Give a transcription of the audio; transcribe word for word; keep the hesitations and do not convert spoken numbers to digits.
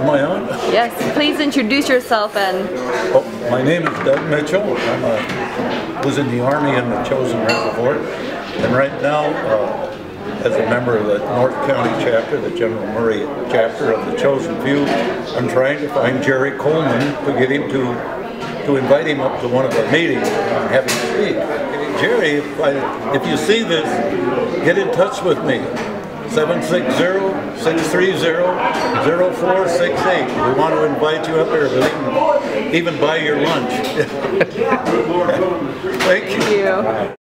Am I on? Yes, please introduce yourself and... Oh, my name is Doug Mitchell. I'm a, was in the Army in the Chosin Reservoir, and right now, uh, as a member of the North County chapter, the General Murray chapter of the Chosin View, I'm trying to find Jerry Coleman to get him to to invite him up to one of our meetings and have him speak. Jerry, if, I, if you see this, get in touch with me. seven six zero, six three zero, zero four six eight. We want to invite you up here, even, even buy your lunch. Thank you. Thank you.